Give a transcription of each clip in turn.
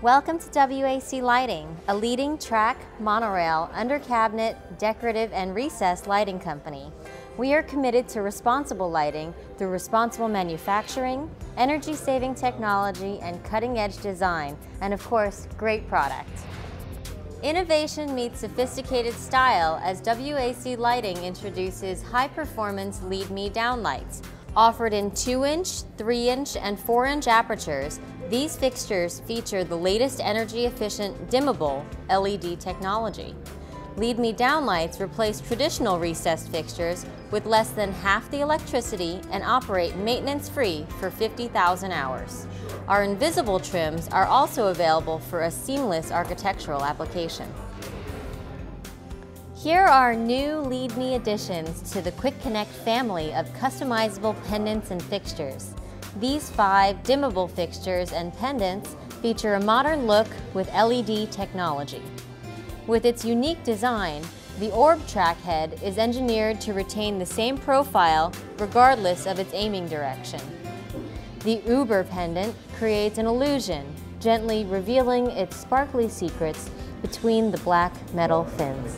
Welcome to WAC Lighting, a leading track, monorail, under-cabinet, decorative, and recessed lighting company. We are committed to responsible lighting through responsible manufacturing, energy-saving technology, and cutting-edge design, and of course, great product. Innovation meets sophisticated style as WAC Lighting introduces high-performance Lead Me Down lights. Offered in 2-inch, 3-inch, and 4-inch apertures, these fixtures feature the latest energy-efficient dimmable LED technology. Lead Me Down lights replace traditional recessed fixtures with less than half the electricity and operate maintenance-free for 50,000 hours. Our invisible trims are also available for a seamless architectural application. Here are new Lead Me additions to the Quick Connect family of customizable pendants and fixtures. These 5 dimmable fixtures and pendants feature a modern look with LED technology. With its unique design, the orb track head is engineered to retain the same profile regardless of its aiming direction. The Uber pendant creates an illusion, gently revealing its sparkly secrets between the black metal fins.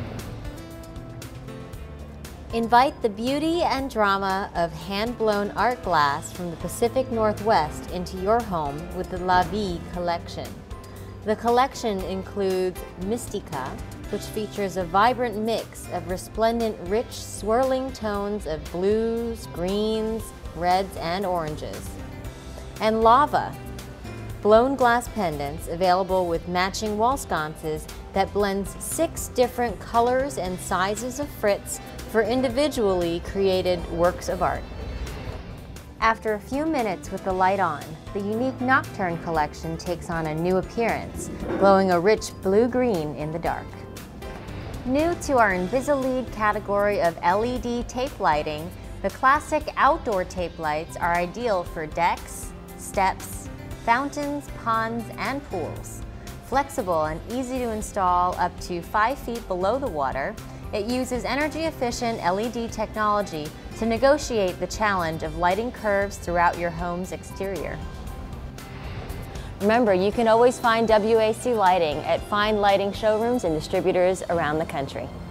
Invite the beauty and drama of hand-blown art glass from the Pacific Northwest into your home with the La Vie collection. The collection includes Mystica, which features a vibrant mix of resplendent, rich, swirling tones of blues, greens, reds, and oranges. And Lava, blown glass pendants available with matching wall sconces that blends 6 different colors and sizes of fritz for individually created works of art. After a few minutes with the light on, the unique Nocturne collection takes on a new appearance, glowing a rich blue-green in the dark. New to our InvisiLead category of LED tape lighting, the classic outdoor tape lights are ideal for decks, steps, fountains, ponds, and pools. Flexible and easy to install up to 5 feet below the water, it uses energy-efficient LED technology to negotiate the challenge of lighting curves throughout your home's exterior. Remember, you can always find WAC Lighting at fine lighting showrooms and distributors around the country.